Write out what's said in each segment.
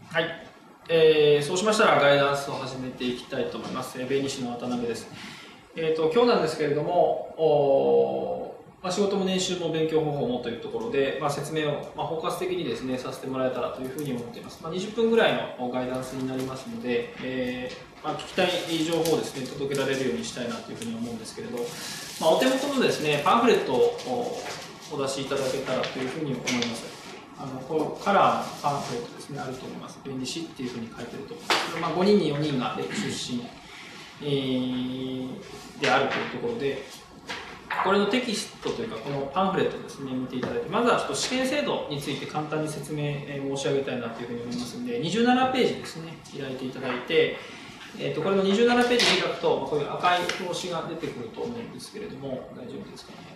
はい、そうしましたらガイダンスを始めていきたいと思います。弁理士の渡辺です。今日なんですけれども、仕事も年収も勉強方法もというところで、説明を、包括的にですね、させてもらえたらというふうに思っています。20分ぐらいのガイダンスになりますので、聞きたい情報をですね、届けられるようにしたいなというふうに思うんですけれど、お手元のですね、パンフレットをお出しいただけたらというふうに思います。このカラーのパンフレットですね、あると思います。弁理士っていうふうに書いてると思います。5人に4人が出身、であるというところで、これのテキストというか、このパンフレットですね、見ていただいて、まずはちょっと試験制度について簡単に説明申し上げたいなというふうに思いますので、27ページですね、開いていただいて、これの27ページ開くと、こういう赤い表紙が出てくると思うんですけれども、大丈夫ですかね。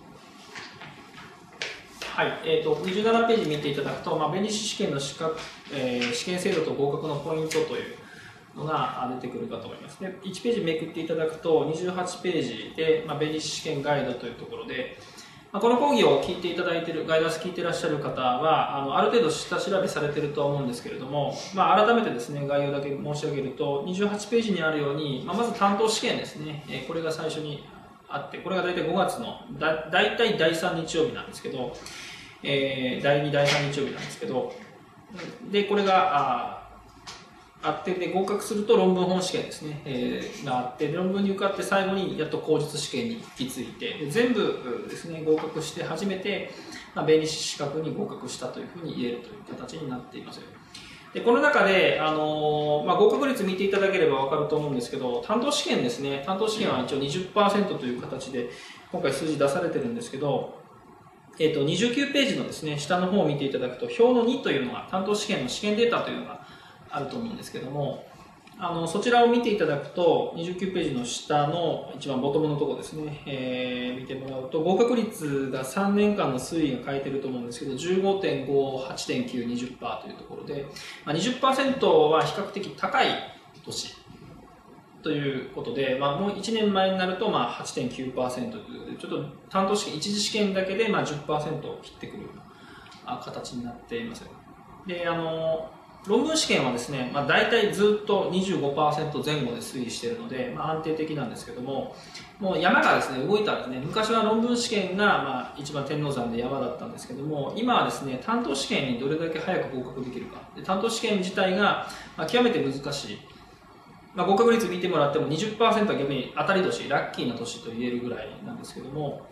はい、27ページ見ていただくと、弁理士試験の試験制度と合格のポイントというのが出てくるかと思います。で、1ページめくっていただくと、28ページで、弁理士試験ガイドというところで、この講義を聞いていただいている、ガイダンス聞いていらっしゃる方は、ある程度下調べされているとは思うんですけれども、改めてですね、概要だけ申し上げると、28ページにあるように、まず担当試験ですね、これが最初にあって、これが大体5月の、大体第3日曜日なんですけど、第2、第3日曜日なんですけど、で、これがあって、で、合格すると論文本試験ですね、があって、論文に受かって最後にやっと口述試験に行き着いて、で全部ですね、合格して初めて、弁理士資格に合格したというふうに言えるという形になっています。で、この中で、合格率見ていただければ分かると思うんですけど、担当試験ですね、担当試験は一応 20% という形で、今回数字出されてるんですけど、29ページのですね、下の方を見ていただくと、表の2というのが、担当試験の試験データというのがあると思うんですけども、そちらを見ていただくと、29ページの下の一番ボトムのところですね、見てもらうと、合格率が3年間の推移が書いてると思うんですけど、15.5、8.9、20% というところで、20% は比較的高い年ということで、もう1年前になると8.9% ということで、ちょっと担当試験、一次試験だけで10% を切ってくるような形になっています。で、論文試験はですね、大体ずっと 25% 前後で推移しているので、安定的なんですけども、もう山がですね、動いたんですね。昔は論文試験が一番天王山で山だったんですけども、今はですね、担当試験にどれだけ早く合格できるか。で、担当試験自体が極めて難しい。合格率見てもらっても 20% は逆に当たり年、ラッキーな年と言えるぐらいなんですけども、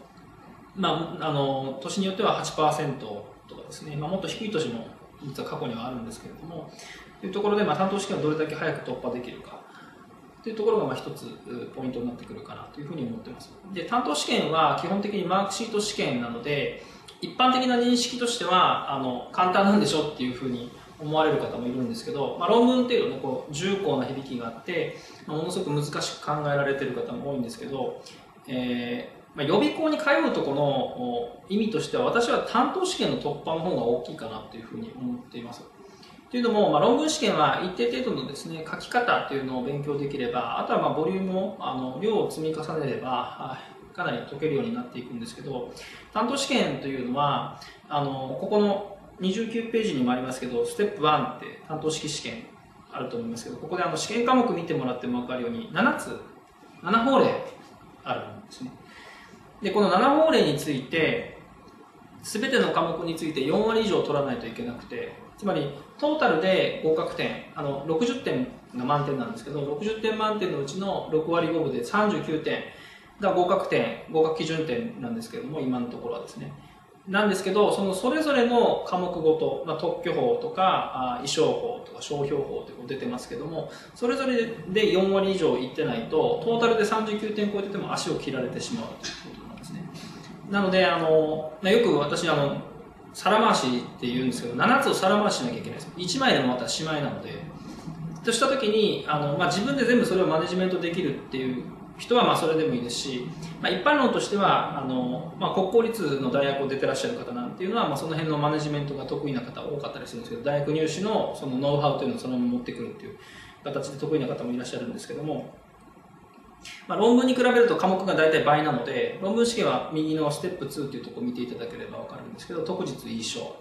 年によっては 8% とかですね、もっと低い年も実は過去にはあるんですけれども、というところで、担当試験をどれだけ早く突破できるかというところが一つポイントになってくるかなというふうに思っています。で、担当試験は基本的にマークシート試験なので、一般的な認識としては簡単なんでしょっていうふうに思われる方もいるんですけど、論文っていうのは重厚な響きがあって、ものすごく難しく考えられている方も多いんですけど、予備校に通うとこの意味としては、私は担当試験の突破の方が大きいかなというふうに思っています。というのも、論文試験は一定程度のですね、書き方というのを勉強できれば、あとはボリュームを、量を積み重ねれば、かなり解けるようになっていくんですけど、担当試験というのは、ここの29ページにもありますけど、ステップ1って担当式試験あると思いますけど、ここで試験科目見てもらっても分かるように、7法令あるんですね。で、この7法令について、すべての科目について4割以上取らないといけなくて、つまりトータルで合格点、60点が満点なんですけど、60点満点のうちの6割5分で39点が合格基準点なんですけども、今のところはですね。なんですけど、それぞれの科目ごと、特許法とか、衣装法とか商標法という出てますけども、それぞれで4割以上いってないと、トータルで39点超えてても足を切られてしまうということなんですね。なので、よく私、皿回しって言うんですけど、7つを皿回ししなきゃいけないです。1枚でもまたしまいなので、としたときに、自分で全部それをマネジメントできるっていう人はそれでもいいですし、一般論としては国公立の大学を出てらっしゃる方なんていうのは、その辺のマネジメントが得意な方多かったりするんですけど、大学入試のそのノウハウというのをそのまま持ってくるっていう形で得意な方もいらっしゃるんですけども、論文に比べると科目が大体倍なので、論文試験は右のステップ2というところを見ていただければ分かるんですけど、特実、衣装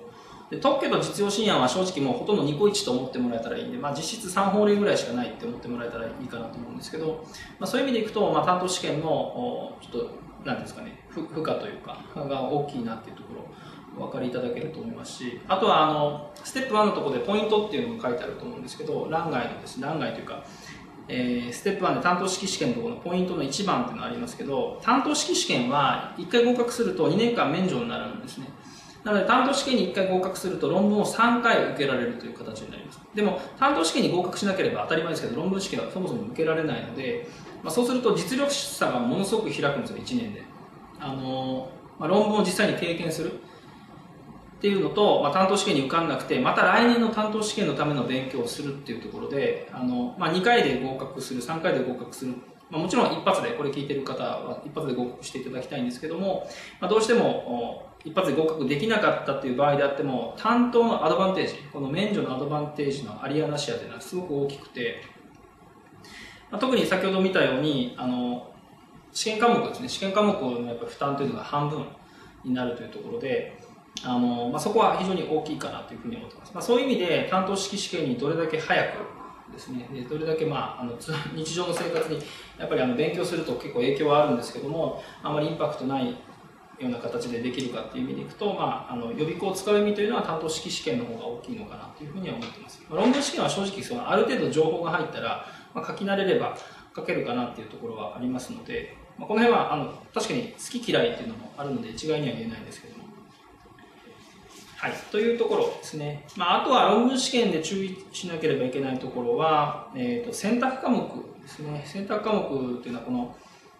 で特許と実用新案は正直もうほとんどニコイチと思ってもらえたらいいんで、実質3法令ぐらいしかないって思ってもらえたらいいかなと思うんですけど、そういう意味でいくと、担当試験のちょっと何ですかね、負荷というかが大きいなっていうところお分かりいただけると思いますし、あとはステップ1のところでポイントっていうのが書いてあると思うんですけど、欄外のですね、欄外というか、ステップ1で担当式試験のところのポイントの1番っていうのがありますけど、担当式試験は1回合格すると2年間免除になるんですね。なので担当試験に1回合格すると論文を3回受けられるという形になります。でも担当試験に合格しなければ当たり前ですけど論文試験はそもそも受けられないので、そうすると実力差がものすごく開くんですよ、1年で。論文を実際に経験するっていうのと、担当試験に受かんなくてまた来年の担当試験のための勉強をするっていうところで2回で合格する、3回で合格する、もちろん一発でこれ聞いてる方は一発で合格していただきたいんですけども、どうしても一発で合格できなかったっていう場合であっても担当のアドバンテージ、この免除のアドバンテージのありやなしやというのはすごく大きくて、特に先ほど見たように試験科目ですね、試験科目のやっぱ負担というのが半分になるというところでそこは非常に大きいかなというふうに思っています。そういう意味で担当式試験にどれだけ早くですね、どれだけ日常の生活にやっぱり勉強すると結構影響はあるんですけども、あまりインパクトないような形でできるかっていう意味でいくと、予備校を使う意味というのは担当式試験の方が大きいのかなというふうには思っています。論文試験は正直ある程度情報が入ったら、書き慣れれば書けるかなっていうところはありますので、この辺は確かに好き嫌いっていうのもあるので一概には言えないんですけども。はい、というところですね。あとは論文試験で注意しなければいけないところは、選択科目ですね。選択科目っていうのはこの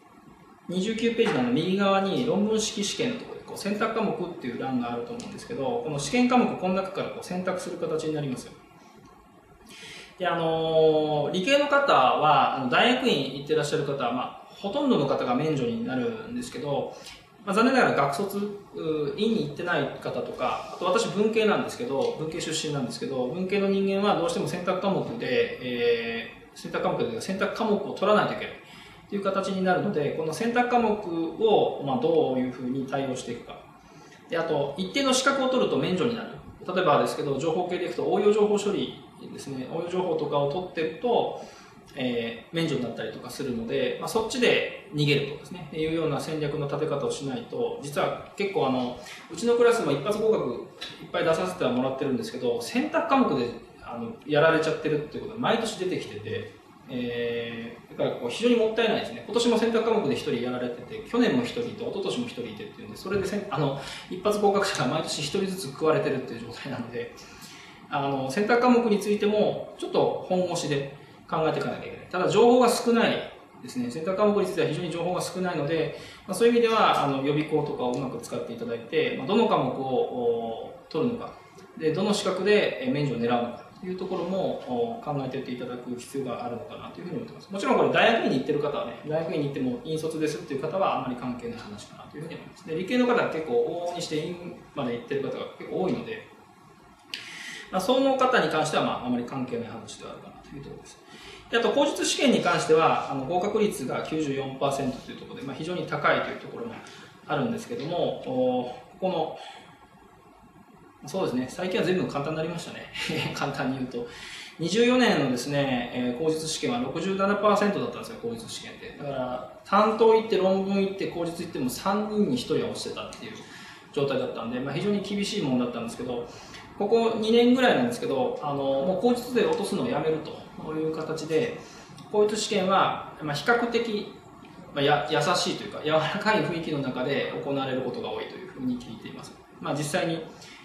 29ページの右側に論文式試験のところで選択科目っていう欄があると思うんですけど、この試験科目この中から選択する形になりますよ。で理系の方は大学院行ってらっしゃる方は、ほとんどの方が免除になるんですけど、残念ながら学卒院に行ってない方とか、あと私文系なんですけど、文系出身なんですけど、文系の人間はどうしても選択科目で、選択科目を取らないといけないという形になるので、この選択科目をどういうふうに対応していくか。で、あと一定の資格を取ると免除になる。例えばですけど、情報系でいくと応用情報処理ですね、応用情報とかを取っていくと、免除になったりとかするので、そっちで逃げるとですね、いうような戦略の立て方をしないと、実は結構うちのクラスも一発合格いっぱい出させてはもらってるんですけど、選択科目でやられちゃってるっていうことが毎年出てきてて、だから非常にもったいないですね。今年も選択科目で1人やられてて、去年も1人いて、一昨年も1人いてっていうんで、それで一発合格者が毎年1人ずつ食われてるっていう状態なので、選択科目についてもちょっと本腰で考えていかなきゃいけない。ただ情報が少ないですね。選択科目については非常に情報が少ないので、そういう意味では予備校とかをうまく使っていただいて、どの科目を取るのか、でどの資格で免除を狙うのかというところも考えていっていただく必要があるのかなというふうに思っています。もちろんこれ大学院に行ってる方はね、大学院に行っても院卒ですっていう方はあまり関係ない話かなというふうに思います。で理系の方は結構往々にして院まで行ってる方が結構多いので、その方に関してはあまり関係ない話ではあるかなというところです。であと、口述試験に関しては、合格率が 94% というところで、非常に高いというところもあるんですけども、この、そうですね、最近は全部簡単になりましたね。簡単に言うと。24年のですね、口述試験は 67% だったんですよ、口述試験って。だから、担当行って、論文行って、口述行っても3人に1人は落ちてたっていう状態だったんで、非常に厳しいものだったんですけど、ここ2年ぐらいなんですけど、もう口述で落とすのをやめるという形で、口述試験は、比較的、優しいというか、柔らかい雰囲気の中で行われることが多いというふうに聞いています。実際に、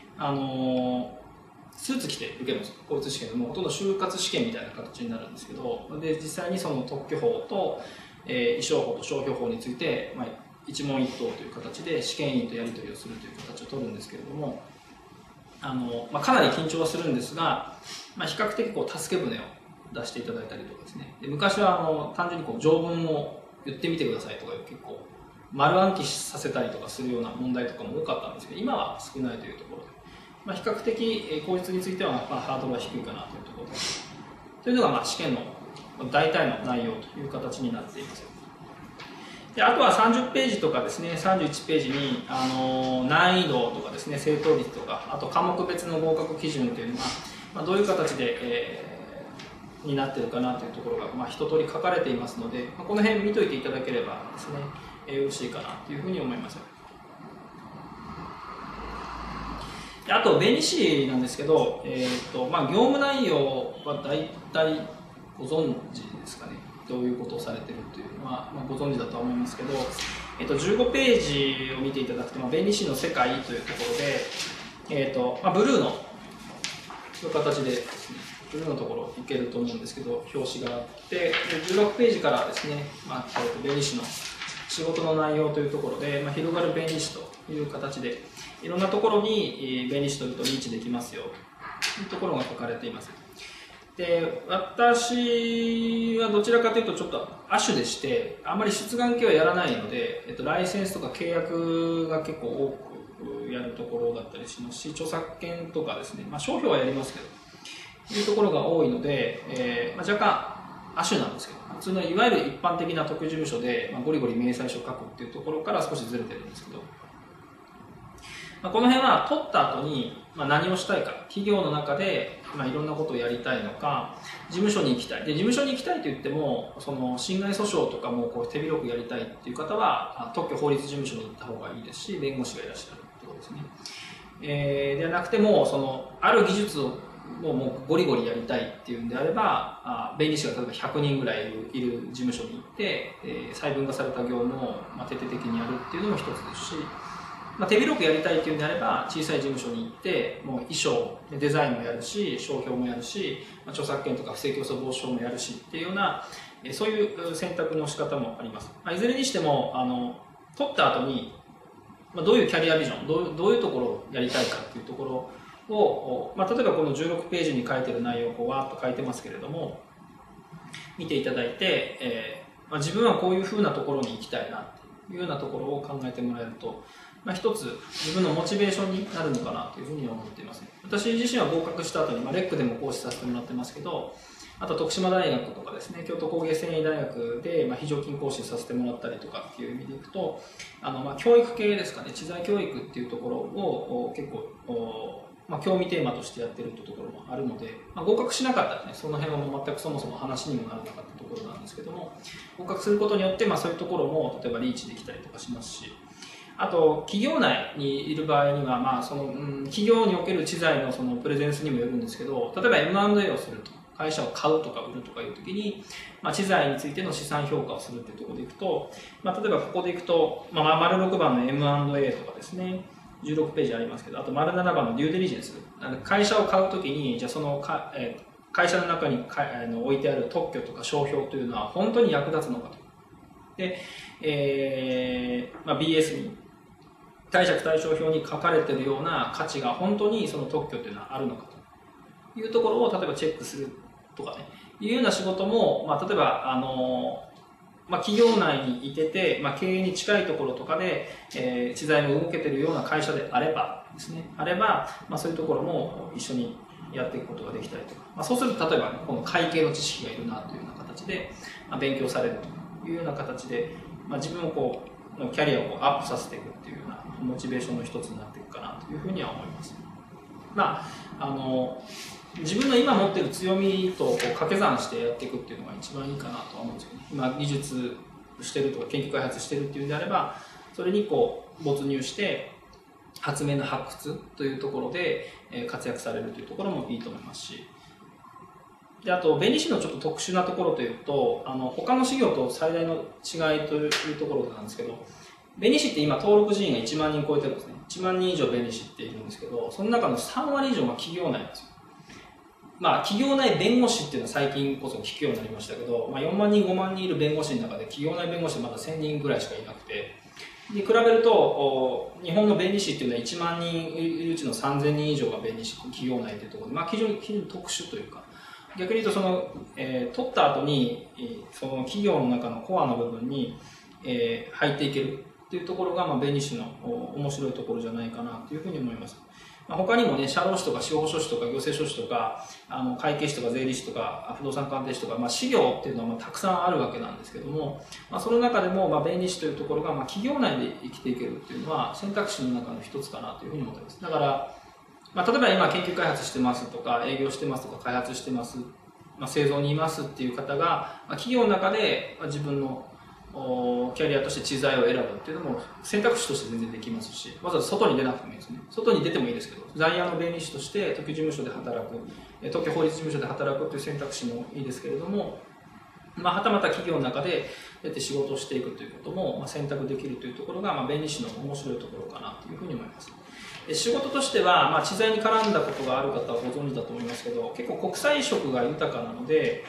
スーツ着て受けます。口述試験でもほとんど就活試験みたいな形になるんですけど、で実際にその特許法と、意証法と商標法について、一問一答という形で試験員とやり取りをするという形を取るんですけれども、かなり緊張はするんですが、比較的助け舟を出していただいたりとかですね。で昔は単純に条文を言ってみてくださいとか結構丸暗記させたりとかするような問題とかも多かったんですけど、今は少ないというところで、比較的口述についてはハードルは低いかなというところです。というのが試験の大体の内容という形になっています。 であとは30ページとかですね、31ページに、難易度とかですね、正答率とか、あと科目別の合格基準というのが、どういう形で、になっているかなというところが、一通り書かれていますので、この辺見といていただければですね、よろしいかなというふうに思います。あと、弁理士なんですけど、業務内容は大体ご存知ですかね。どういうことをされているというのは、ご存知だとは思いますけど、15ページを見ていただくと、弁理士の世界というところで、ブルーの形でですね、ブルーのところいけると思うんですけど、表紙があって、16ページからですね、弁理士の仕事の内容というところで、広がる弁理士という形で、いろんなところに弁理士というとリーチできますよというところが書かれています。で、私はどちらかというとちょっと亜種でして、あまり出願系はやらないので、ライセンスとか契約が結構多くやるところだったりしますし、著作権とかですね、商標はやりますけど、いうところが多いので、若干亜種なんですけど、普通のいわゆる一般的な特許事務所で、ゴリゴリ明細書を書くっていうところから少しずれてるんですけど、この辺は取った後に何をしたいか、企業の中でいろんなことをやりたいのか、事務所に行きたい。で、事務所に行きたいと言っても、その侵害訴訟とかも手広くやりたいっていう方は、特許法律事務所に行った方がいいですし、弁護士がいらっしゃるってことですね。ではなくても、ある技術をもうゴリゴリやりたいっていうんであれば、弁理士が例えば100人ぐらいいる事務所に行って、細分化された業務を徹底的にやるっていうのも一つですし、手広くやりたいっていうんであれば、小さい事務所に行って、もう衣装、デザインもやるし、商標もやるし、著作権とか不正競争防止法もやるしっていうような、そういう選択の仕方もあります。いずれにしても、取った後に、どういうキャリアビジョン、どういうところをやりたいかっていうところを、例えばこの16ページに書いている内容をわーっと書いてますけれども、見ていただいて、自分はこういうふうなところに行きたいなというようなところを考えてもらえると、一つ自分のモチベーションになるのかなというふうに思っています。私自身は合格した後に、レックでも講師させてもらってますけど、あと徳島大学とかですね、京都工芸繊維大学で非常勤講師させてもらったりとかっていう意味でいくと、教育系ですかね、知財教育っていうところを結構、興味テーマとしてやってるってところもあるので、合格しなかったらね、その辺はもう全くそもそも話にもならなかったところなんですけども、合格することによって、そういうところも例えばリーチできたりとかしますし、あと企業内にいる場合には、企業における知財のそのプレゼンスにもよるんですけど、例えば M&A をすると、会社を買うとか売るとかいうときに、知財についての資産評価をするっていうところでいくと、例えばここでいくと、丸6番の M&A とかですね、16ページありますけど、あと丸7番のデューデリジェンス。会社を買うときに、じゃあその会社の中に置いてある特許とか商標というのは本当に役立つのかと。で、BS に、貸借対照表に書かれているような価値が本当にその特許というのはあるのかというところを例えばチェックするとかね、いうような仕事も、例えば企業内にいてて、経営に近いところとかで、知財も動けているような会社であればですね、そういうところも一緒にやっていくことができたりとか、そうすると例えば、ね、この会計の知識がいるなというような形で、勉強されるというような形で、自分をキャリアをアップさせていくっていうようなモチベーションの一つになっていくかなというふうには思います。自分の今持っている強みと掛け算してやっていくっていうのが一番いいかなとは思うんですけど、ね、今技術してるとか研究開発してるっていうんであれば、それに没入して発明の発掘というところで活躍されるというところもいいと思いますし、であと弁理士のちょっと特殊なところというと、他の事業と最大の違いというところなんですけど、弁理士って今登録人員が1万人超えてるんですね。1万人以上弁理士っているんですけど、その中の3割以上が企業内なんですよ。企業内弁護士っていうのは最近こそ聞くようになりましたけど、4万人5万人いる弁護士の中で企業内弁護士はまだ1000人ぐらいしかいなくて、で比べると日本の弁理士っていうのは1万人いるうちの3000人以上が弁理士企業内というところで、非常に特殊というか、逆に言うと取った後にその企業の中のコアの部分に入っていけるっていうところが弁理士の面白いところじゃないかなというふうに思います。 他にもね、社労士とか司法書士とか行政書士とか、会計士とか税理士とか、不動産鑑定士とか、事業っていうのはたくさんあるわけなんですけども、その中でも、弁理士というところが、企業内で生きていけるっていうのは選択肢の中の一つかなというふうに思っています。だから、例えば今研究開発してますとか、営業してますとか、開発してます、製造にいますっていう方が、企業の中で自分のキャリアとして知財を選ぶっていうのも選択肢として全然できますし、わざわざ外に出なくてもいいですね。外に出てもいいですけど、在野の弁理士として特許事務所で働く、特許法律事務所で働くという選択肢もいいですけれども、はたまた企業の中で出て仕事をしていくということも選択できるというところが、弁理士の面白いところかなというふうに思います。仕事としては、知財に絡んだことがある方はご存知だと思いますけど、結構国際色が豊かなので、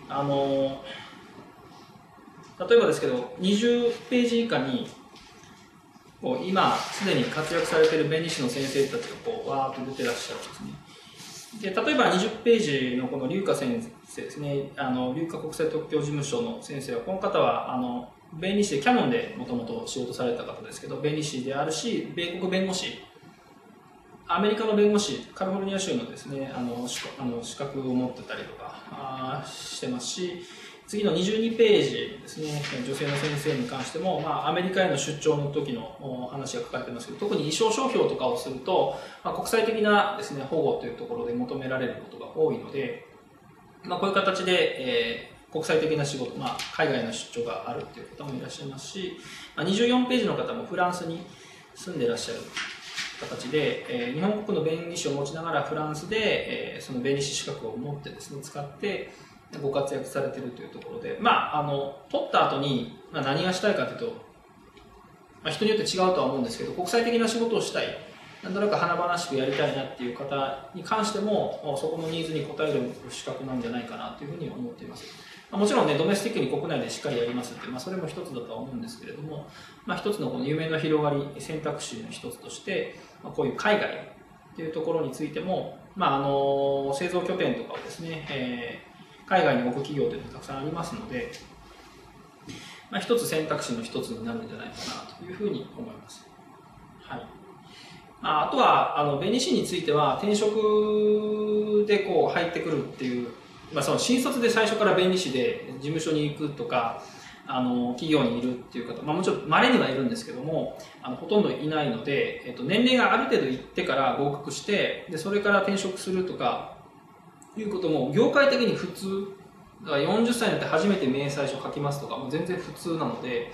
例えばですけど、20ページ以下に今すでに活躍されている弁理士の先生たちがわーっと出てらっしゃるんですね。で、例えば20ページのこの龍華先生ですね、龍華国際特許事務所の先生は、この方は弁理士でキヤノンでもともと仕事された方ですけど、弁理士であるし、米国弁護士、アメリカの弁護士、カリフォルニア州のですね、資格を持ってたりとかしてますし、次の22ページですね、女性の先生に関しても、アメリカへの出張の時の話が書かれてますけど、特に衣装商標とかをすると、国際的なですね、保護というところで求められることが多いので、こういう形で、国際的な仕事、海外の出張があるという方もいらっしゃいますし、24ページの方もフランスに住んでいらっしゃる形で、日本国の弁理士を持ちながらフランスで、その弁理士資格を持ってですね、使ってご活躍されているというところで、取った後に何がしたいかというと、人によって違うとは思うんですけど、国際的な仕事をしたい、なんとなく華々しくやりたいなっていう方に関しても、そこのニーズに応える資格なんじゃないかなというふうに思っています。もちろんね、ドメスティックに国内でしっかりやりますって、それも一つだとは思うんですけれども、一つのこの夢の広がり、選択肢の一つとして、こういう海外っていうところについても、製造拠点とかをですね、海外に置く企業というのがたくさんありますので、一つ選択肢の一つになるんじゃないかなというふうに思います。はい。あとは、弁理士については、転職で入ってくるっていう、その新卒で最初から弁理士で事務所に行くとか、企業にいるっていう方、もちろん稀にはいるんですけども、ほとんどいないので、年齢がある程度いってから合格して、で、それから転職するとか、いうことも、業界的に普通、だから40歳になって初めて明細書書きますとか、もう全然普通なので、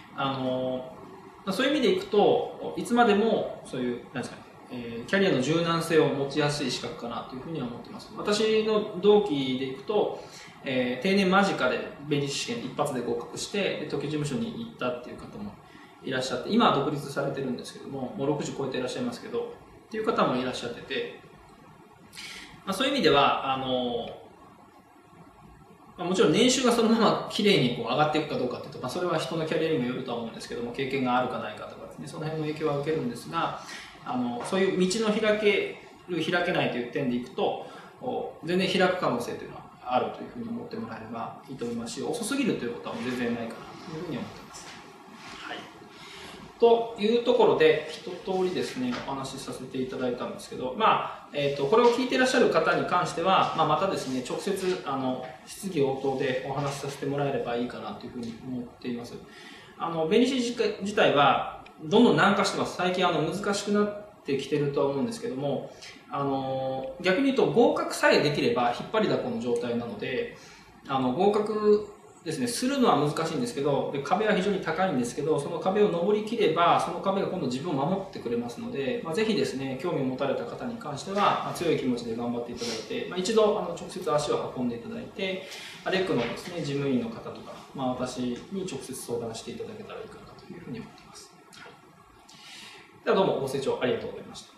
そういう意味でいくと、いつまでもそういう、なんですかね、キャリアの柔軟性を持ちやすい資格かなというふうには思っています。私の同期でいくと、定年間近で弁理士試験一発で合格して、特許事務所に行ったっていう方もいらっしゃって、今は独立されてるんですけども、もう60超えていらっしゃいますけど、っていう方もいらっしゃってて、そういう意味では、もちろん年収がそのまま綺麗に上がっていくかどうかというと、それは人のキャリアにもよるとは思うんですけども、経験があるかないかとかですね、その辺の影響は受けるんですが、そういう道の開ける、開けないという点でいくと、全然開く可能性というのはあるというふうに思ってもらえればいいと思いますし、遅すぎるということは全然ないかなというふうに思っています。はい。というところで、一通りですね、お話しさせていただいたんですけど、これを聞いていらっしゃる方に関しては、またですね、直接、質疑応答でお話しさせてもらえればいいかなというふうに思っています。弁理士自体は、どんどん難化してます。最近、難しくなってきてるとは思うんですけども、逆に言うと、合格さえできれば、引っ張りだこの状態なので、合格ですね、するのは難しいんですけど、で壁は非常に高いんですけど、その壁を登りきれば、その壁が今度自分を守ってくれますので、ぜひですね、興味を持たれた方に関しては、強い気持ちで頑張っていただいて、一度直接足を運んでいただいて、レックのですね、事務員の方とか、私に直接相談していただけたらいいかなというふうに思っています。ではどうもご清聴ありがとうございました。